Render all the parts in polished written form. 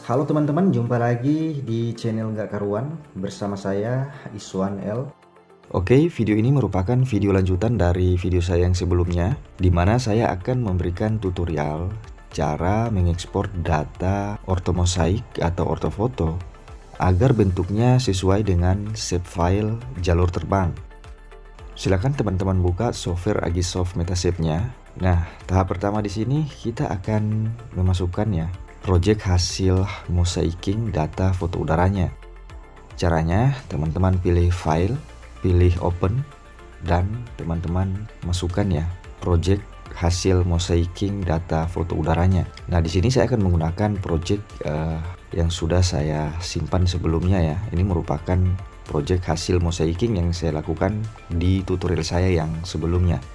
Halo teman-teman, jumpa lagi di channel Nggak Karuan bersama saya Iswan L. Oke, video ini merupakan video lanjutan dari video saya yang sebelumnya, di mana saya akan memberikan tutorial cara mengekspor data ortomosaik atau ortofoto agar bentuknya sesuai dengan shape file jalur terbang. Silakan teman-teman buka software Agisoft Metashape-nya. Nah, tahap pertama di sini kita akan memasukkannya project hasil mosaiking data foto udaranya. Caranya, teman-teman pilih file, pilih open, dan teman-teman masukkan ya project hasil mosaiking data foto udaranya. Nah, di sini saya akan menggunakan project yang sudah saya simpan sebelumnya ya. Ini merupakan project hasil mosaiking yang saya lakukan di tutorial saya yang sebelumnya.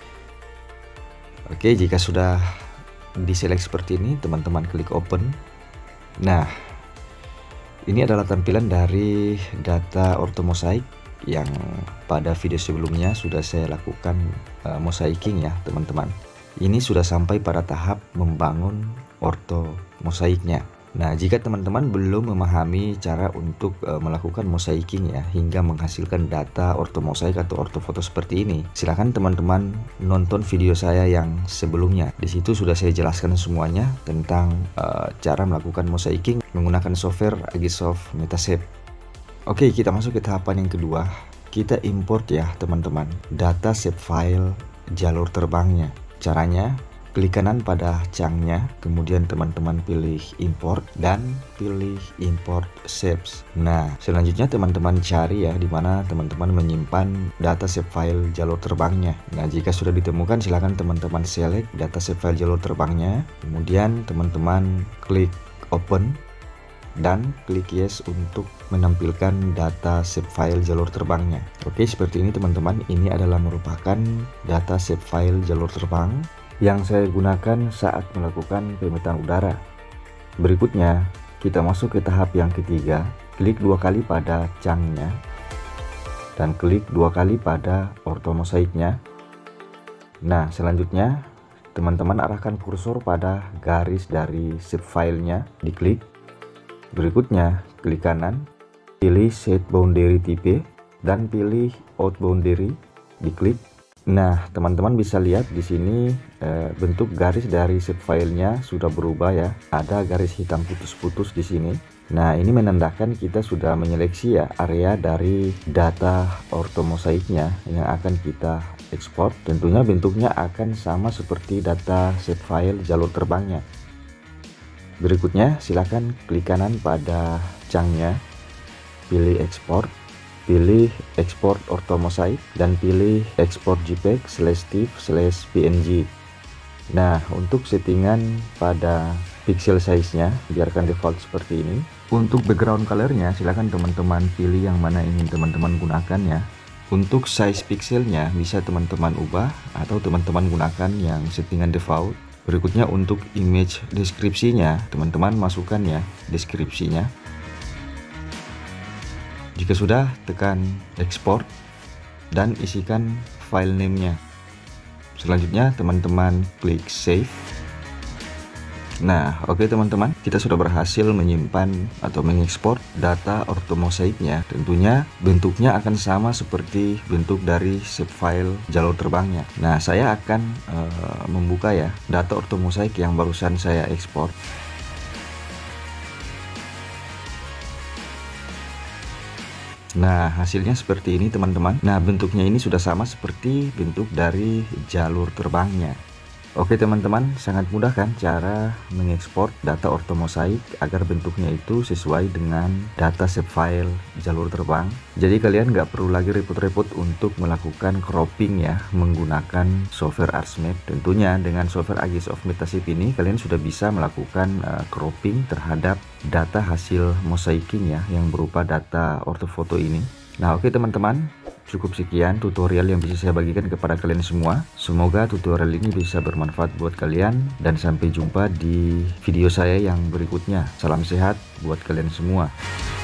Oke, jika sudah diselect seperti ini, teman-teman klik open. Nah, ini adalah tampilan dari data ortomosaik yang pada video sebelumnya sudah saya lakukan mosaiking ya teman-teman. Ini sudah sampai pada tahap membangun ortomosaiknya. Nah, jika teman-teman belum memahami cara untuk melakukan mosaiking ya hingga menghasilkan data ortomosaik atau ortofoto seperti ini, silakan teman-teman nonton video saya yang sebelumnya. Di situ sudah saya jelaskan semuanya tentang cara melakukan mosaiking menggunakan software Agisoft Metashape. Oke, kita masuk ke tahapan yang kedua. Kita import ya teman-teman data shape file jalur terbangnya. Caranya, klik kanan pada changnya, kemudian teman-teman pilih import dan pilih import shapes. Nah, selanjutnya teman-teman cari ya di mana teman-teman menyimpan data shape file jalur terbangnya. Nah, jika sudah ditemukan silakan teman-teman select data shape file jalur terbangnya, kemudian teman-teman klik open dan klik yes untuk menampilkan data shape file jalur terbangnya. Oke, seperti ini teman-teman. Ini adalah merupakan data shape file jalur terbang yang saya gunakan saat melakukan pemetaan udara. Berikutnya, kita masuk ke tahap yang ketiga. Klik dua kali pada changnya dan klik dua kali pada ortomosaiknya. Nah, selanjutnya teman-teman arahkan kursor pada garis dari shape filenya, diklik. Berikutnya, klik kanan, pilih set boundary type dan pilih out boundary, diklik. Nah, teman-teman bisa lihat di sini bentuk garis dari shape filenya sudah berubah ya. Ada garis hitam putus-putus di sini. Nah, ini menandakan kita sudah menyeleksi ya area dari data ortomosaiknya yang akan kita ekspor. Tentunya bentuknya akan sama seperti data shape file jalur terbangnya. Berikutnya, silakan klik kanan pada changnya, pilih export. Pilih export ortomosaik dan pilih export JPEG/TIFF/PNG. Nah, untuk settingan pada pixel size-nya biarkan default seperti ini. Untuk background color-nya silakan teman-teman pilih yang mana ingin teman-teman gunakan ya. Untuk size pixelnya bisa teman-teman ubah atau teman-teman gunakan yang settingan default. Berikutnya untuk image deskripsinya teman-teman masukkan ya deskripsinya. Jika sudah, tekan export dan isikan file name-nya. Selanjutnya teman-teman klik save. Nah, oke teman-teman, kita sudah berhasil menyimpan atau mengekspor data ortomosaiknya. Tentunya bentuknya akan sama seperti bentuk dari shape file jalur terbangnya. Nah, saya akan membuka ya data ortomosaik yang barusan saya ekspor. Nah, hasilnya seperti ini teman-teman. Nah, bentuknya ini sudah sama seperti bentuk dari jalur terbangnya. Oke teman-teman, sangat mudah kan cara mengekspor data ortomosaik agar bentuknya itu sesuai dengan data shape file jalur terbang. Jadi kalian nggak perlu lagi repot-repot untuk melakukan cropping ya menggunakan software Archmap. Tentunya dengan software Agisoft Metashape ini kalian sudah bisa melakukan cropping terhadap data hasil mosaiking ya yang berupa data ortofoto ini. Nah, oke teman-teman, cukup sekian tutorial yang bisa saya bagikan kepada kalian semua. Semoga tutorial ini bisa bermanfaat buat kalian dan sampai jumpa di video saya yang berikutnya. Salam sehat buat kalian semua.